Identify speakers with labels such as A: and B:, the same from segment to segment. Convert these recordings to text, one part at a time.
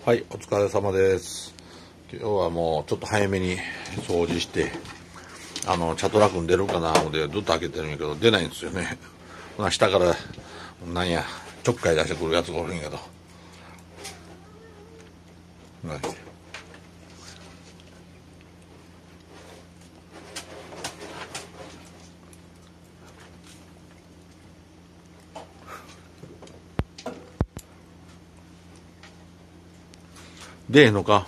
A: はい、お疲れ様です。今日はもうちょっと早めに掃除して、チャトラ君出るかなのでずっと開けてるんやけど、出ないんですよね。下から、なんや、ちょっかい出してくるやつがおるんやけど。出えのか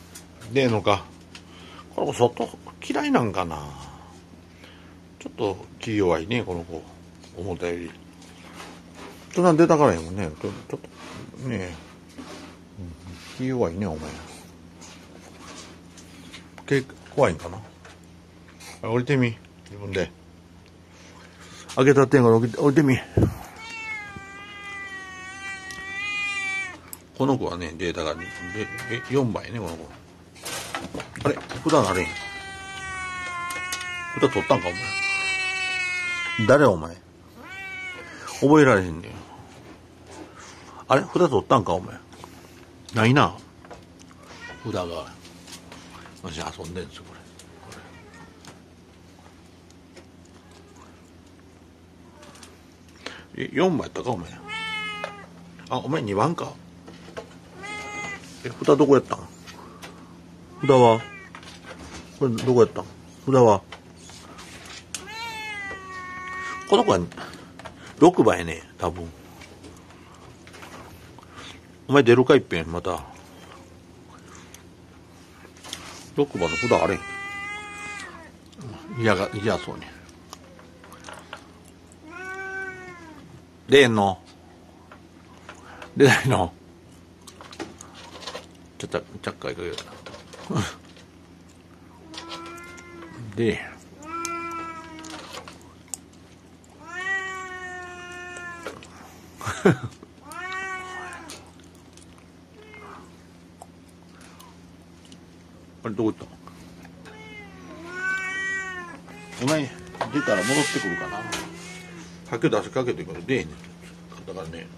A: この子外嫌いなんかな。ちょっと気弱いね、この子。思ったより。そんなん出たからやもんね。ちょっとね気弱いね、お前。怖いんかな。降りてみ。自分で。開けたってんから降りてみ。この子はね、データが4倍ね、この子。あれ札あれん。札取ったんか、お前。誰お前。覚えられへんねん。あれ札取ったんか、お前。ないな。札が。私遊んでんすよ、これ。4枚やったか、お前。あ、お前2番か。札どこやったん？札はこれどこやったん？札はこの子は6番やね、多分。お前出るかいっぺん、また。6番の札あれ。嫌そうに。出んの？出ないの？ちゃっかいかけた。で、あれどこ行ったの？お前出たら戻ってくるかな。かけてから出えねん。だからね。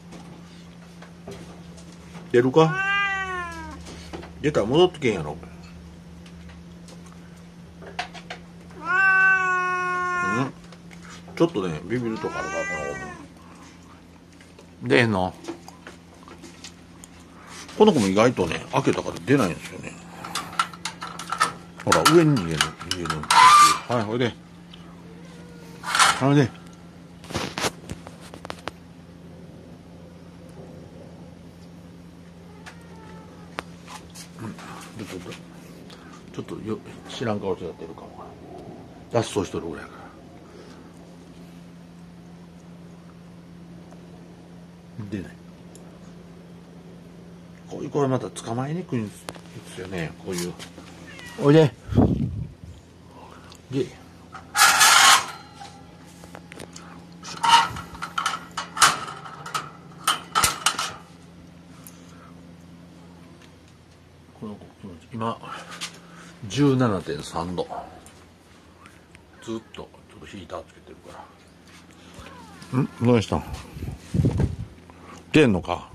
A: 出るか？出たら戻ってけんやろ。ちょっとね、ビビるとかあるから、この子。出んの？この子も意外とね、開けたから出ないんですよね。ほら、上に逃げる。はい、ほいで。ほいで。ちょっと知らん顔してやってるかも。脱走しとるぐらいやから。出ない。こういう子はまた捕まえにくいんですよね、こういう。おいで。で。この子、今、17.3 度。ずっと、ちょっとヒーターつけてるから。どうしたん？出んのか？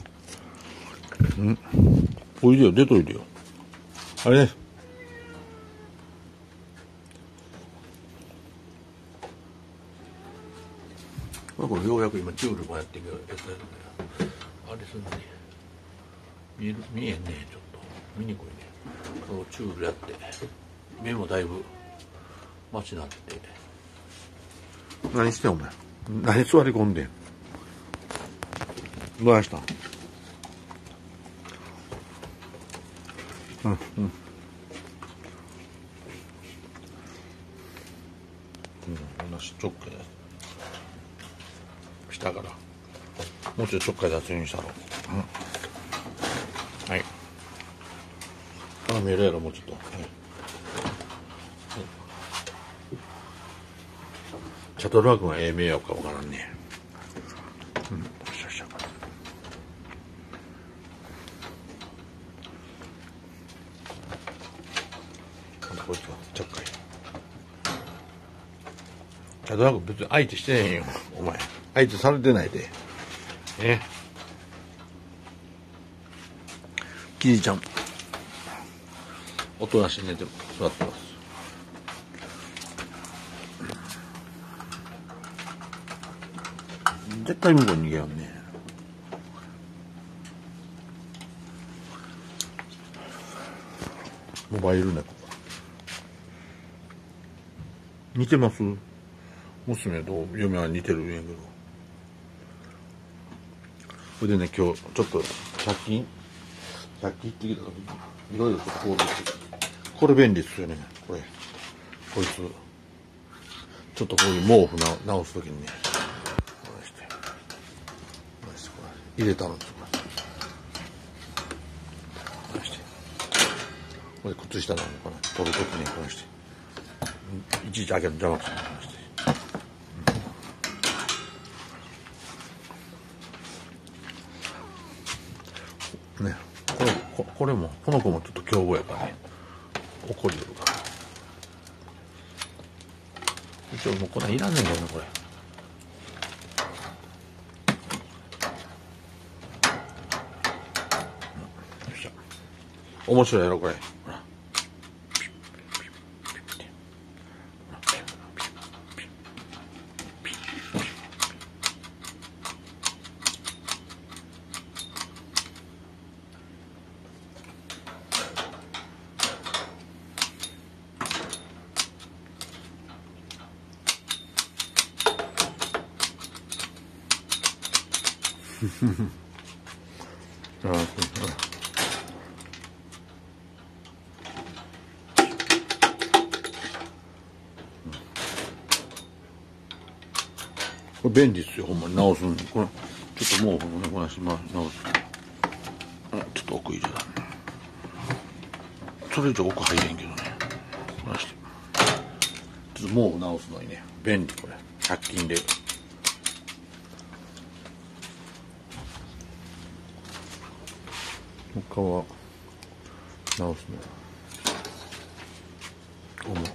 A: おいでよ、出といてよ。あれね。これようやく今チュールもやってるやつやるんだよ。あれすんね。見えんね、ちょっと。見にくいね。このチュールやって。目もだいぶ、マシになって。何してんお前。何座り込んでん。どうしたん？同じちょっかい下からもうちょいちょっかい出すようにしたろ。はい。見えるやろ、もうちょっと。はい。チャトラー君は迷惑かわからんね。こいつはちょっかい。チャトラー君別に相手してへんよ、お前。相手されてないで。ね。 キジちゃんおとなしに寝て座ってます。絶対向こうに逃げようね。モバイル猫似てます。娘と嫁は似てるんやけど、それでね、今日ちょっと100均行ってきた時にいろいろとこうこれ便利ですよね。こいつちょっとこういう毛布直す時にね、入れたのです。これ靴下なのかな、取る時にこうしていちいち開けるの邪魔くさい。ね、これもこの子もちょっと凶暴やからね、怒りよるから。一応もうこんなんいらんねんけどね、これ。よいしょ。面白いやろこれ。これ便利ですよ、ほんまに直すんで。これちょっと毛布もね、こなし直す。ちょっと奥入れだね。それ以上奥入れんけどね。こなしてちょっと毛布直すのにね、便利。これ100均で。他は直すの重い。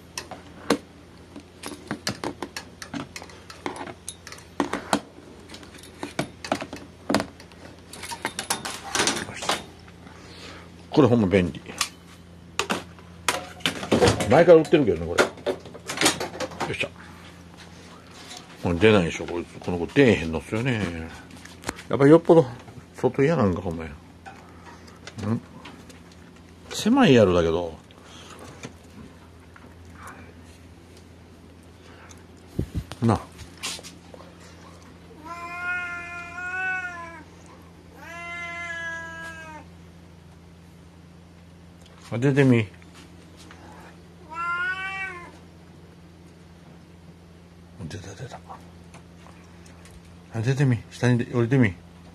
A: これほんま便利。前から売ってるけどね、これ。よいしょ。これ出ないでしょ、こいつ。この子出えへんのっすよね。やっぱりよっぽど外嫌なんか、ほんまや。狭いやろだけど。なあ。出てみ。出た。出てみ。下に降りてみ。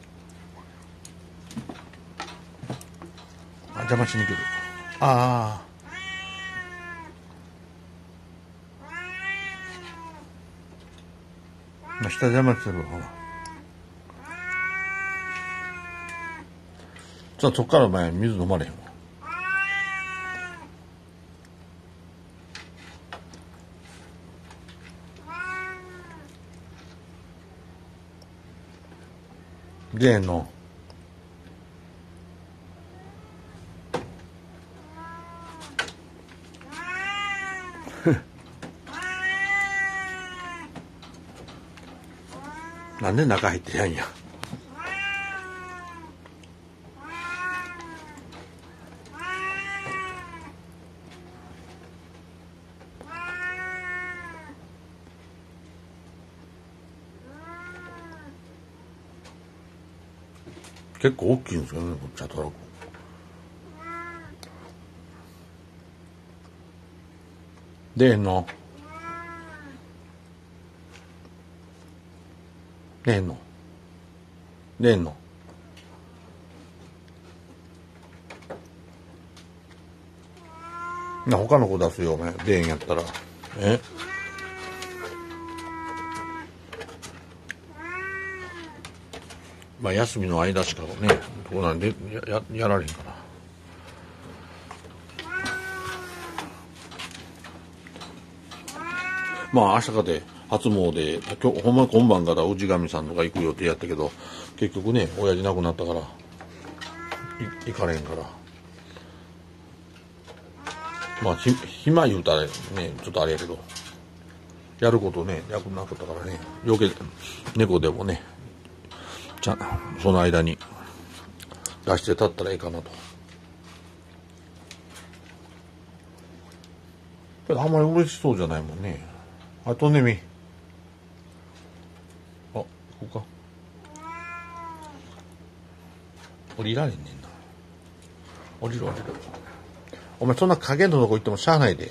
A: 邪魔しに来る。ああ。下邪魔してるわ。ほら。そっからお前水飲まれへんわ。出えんの。なんで中入ってやんや。結構大きいんですよね、こっちはトラック。出えんの。出えんの。出えんの。他の子出すよ、お前。出えんやったら。まあ休みの間しかね、こうなんでやられへんから。まあ明日かで初詣、今日ほんま今晩から氏神さんとか行く予定やったけど、結局ね、親父亡くなったから行かれんから。まあ暇言うたらねちょっとあれやけど、やることね役なかったからね、余計猫でもねその間に出して立ったらいいかなと。けどあんまり嬉しそうじゃないもんね。あ、飛んでみ。あ、ここか。降りられんねんな。降りる。お前そんな影のとこ行ってもしゃあないで。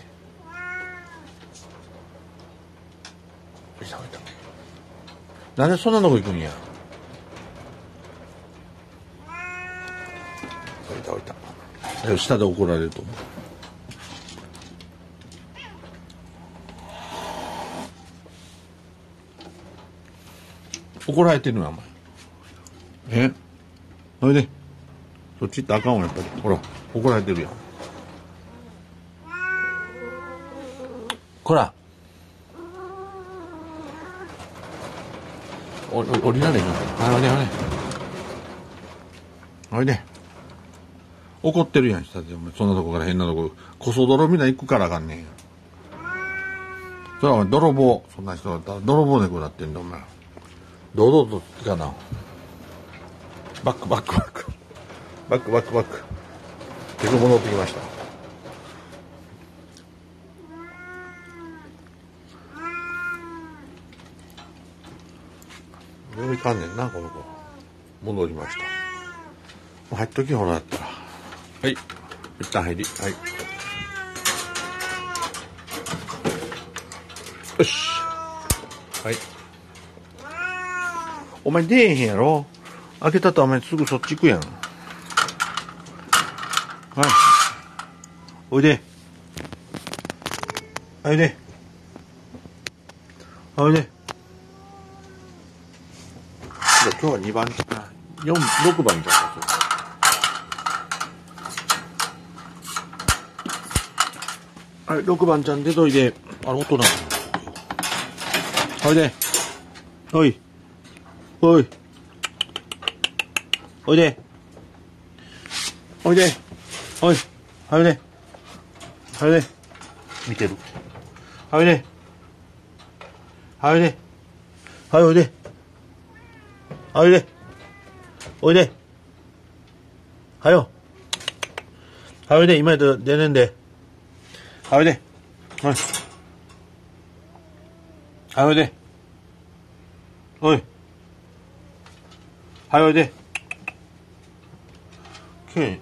A: なんでそんなとこ行くんや。降りた。下で怒られると思う。怒られてるのお前。それでそっち行ったらあかんわやっぱり。ほら怒られてるやん。こら降りられへんの。おいで怒ってるやん下で。お前そんなとこから変なとここそ泥みんな行くからあかんねん。それはお前泥棒、そんな人だったら泥棒猫だってんだお前。堂々とつかな。バック結局戻ってきました。どういかんねんなこの子。戻りました。入っときほらやったら。はい、一旦入り。はい、よし。はい、お前出えへんやろ。開けたとお前すぐそっち行くやん。はい、おいで。おいで。おいで。今日は2番6番じゃん。はい、6番ちゃん出といで。音なの。おいで。おいおいおいで。おいで。おいおいで。おいで。見てる。おいで。おいで。おいで。おいで。おいで。はよ。おいで。今やったら出ねんで。おいで。おい。おいで。おい。おいで。けん。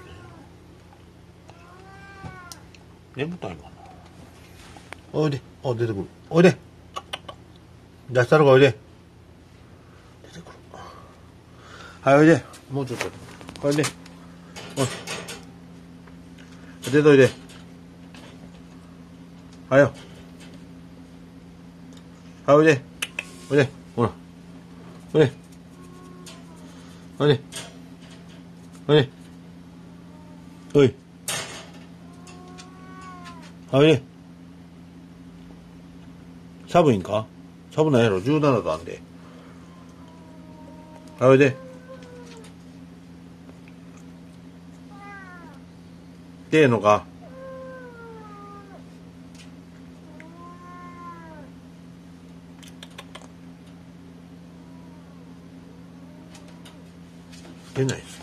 A: 眠たいかな。おいで。あ、出てくる。おいで。出したろか、おいで。出てくる。はい、おいで。もうちょっと。おいで。おい。出といで。はよ。はい、おいで。おいで。ほら。おいで。おいで。おいで。おい。おいで。寒いんか？寒ないやろ。17度あんで。おいで。出えんのか？出ないですね。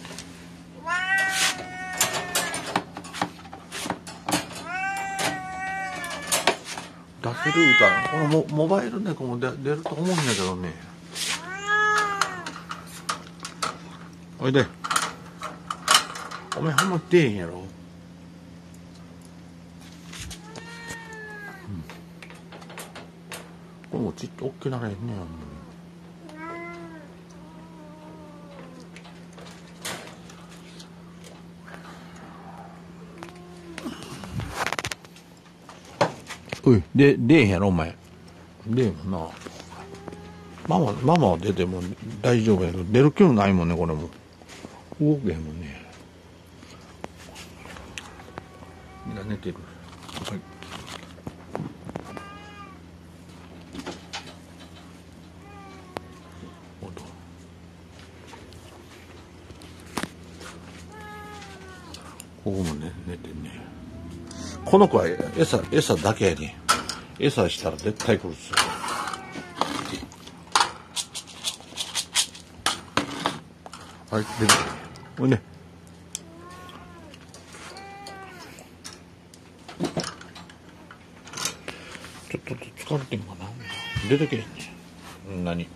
A: 出せる歌、このモバイル猫も出ると思うんだけどね。おいで。お前ほんま出えへんやろ。これもちっと大きならへんねや。おい、出えへんやろお前。出えへんな。ママは出ても大丈夫やけど、出る気もないもんね、これも。動けへんもんね。みんな寝てる。はい。 こもね寝てんね。この子は餌だけやね。餌したら絶対来るっすよ。はい、出てほいね。ちょっと疲れてんかな。出てけへんね。何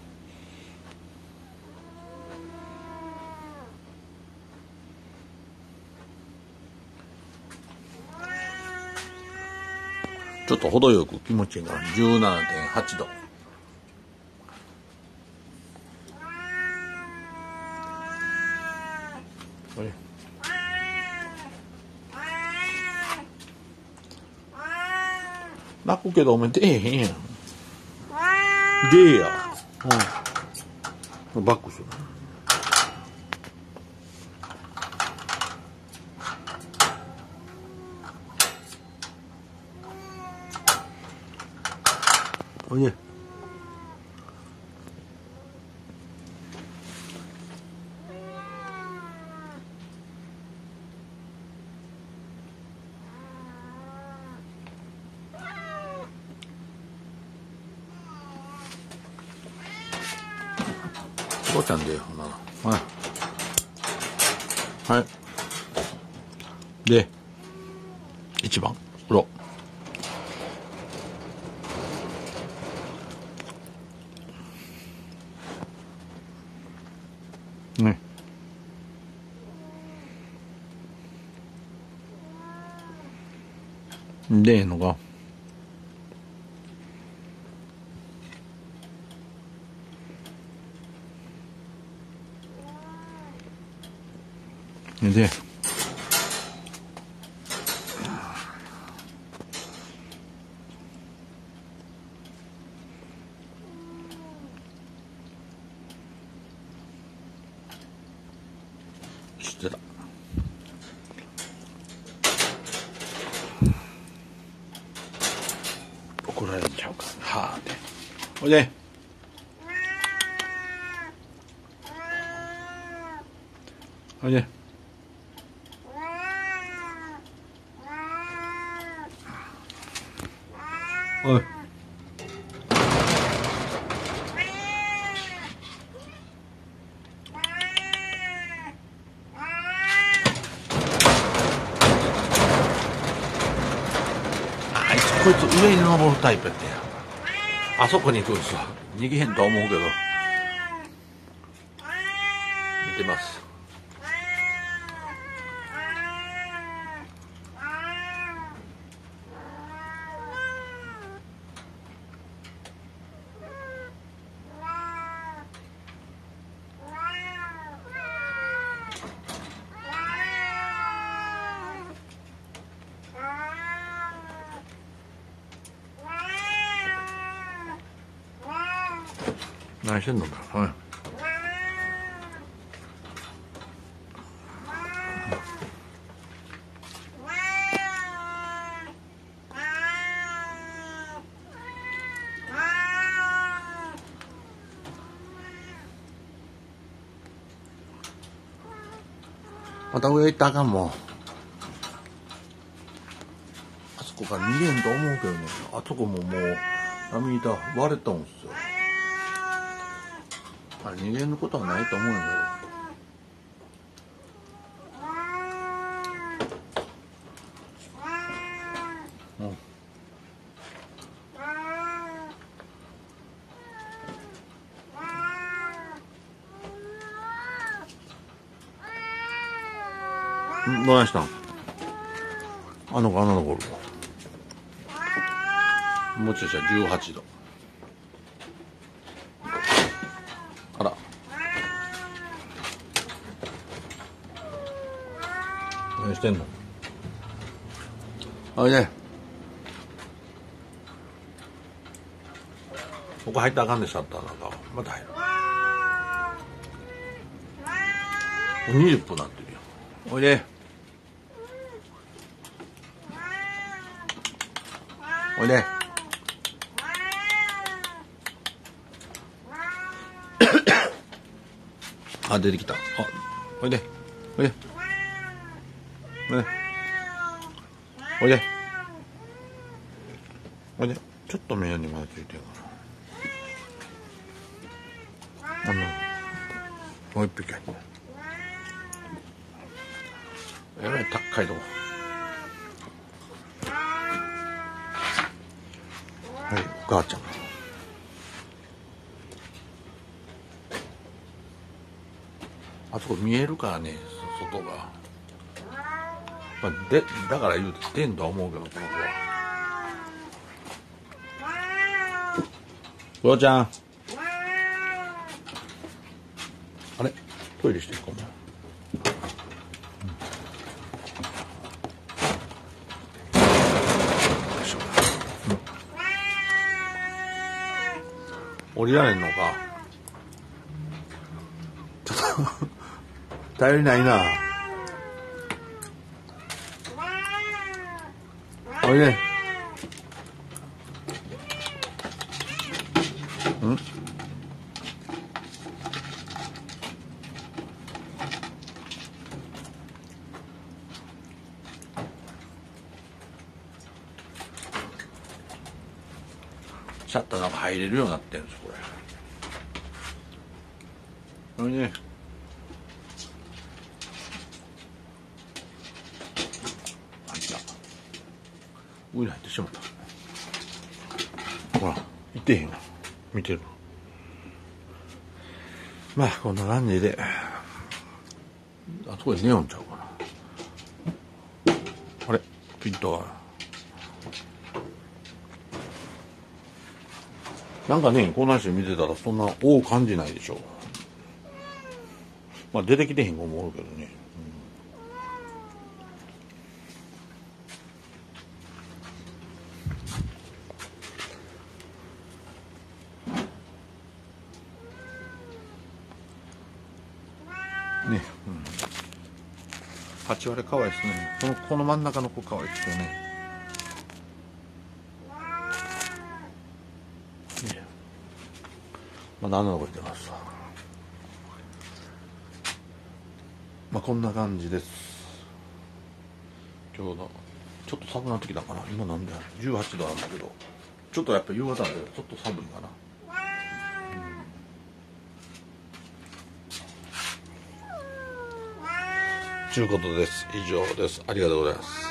A: ちょっと程よく気持ちいいから 17.8 度。泣くけどお前出えへんやん。出えや。バックする。おいで。父ちゃんでほな。はいはいで1番風呂。ねでええのか。で知ってた。怒られちゃうからはあっておいでおいでおいあいつこいつ上に登るタイプやってあそこに行くんですよ。逃げへんと思うけど見てます。何してんのか。はい。また上行ったらあかんもん。あそこから逃げんと思うけどね。あそこももう波板割れたんすよ。あれ逃げることはないと思うんやけど。どないしたん？あの子おる。もうちょいしたら18度。あら。何してんの？おいで。ここ入ったらあかんでしょったらなんかまた入る。もう20分なってるよ。おいで。おいで。あ、出てきた。あ、おいで。おいで。 ね、おいでおいで、ちょっと目にまだついてるからもう一匹やえらい高いとこ。はい、お母ちゃん。あそこ見えるからね、外が。まあ、だから言うて出んとは思うけど、この子は。クロちゃん。あれトイレしてるかも。降りられんのか。ちょっと頼りないな。おいで。シャッターなんか入れるようになってるんですこれ。おいで。上に入ってしまった。ほらいてへんわ。見てる。まあこんな感じで、あそこで寝よんちゃうかな。あれピントはなんかね、こんな人見てたらそんな多感じないでしょ。まあ出てきてへん子もおるけどね。ね、8割可愛いですね。この真ん中の子可愛いですよね。まあ、7の子いてますわ。まあこんな感じです。今日のちょっと寒くなってきたかな。今なんで18度あるんだけど、ちょっとやっぱ夕方なんでちょっと寒いかな。ということです。以上です。ありがとうございます。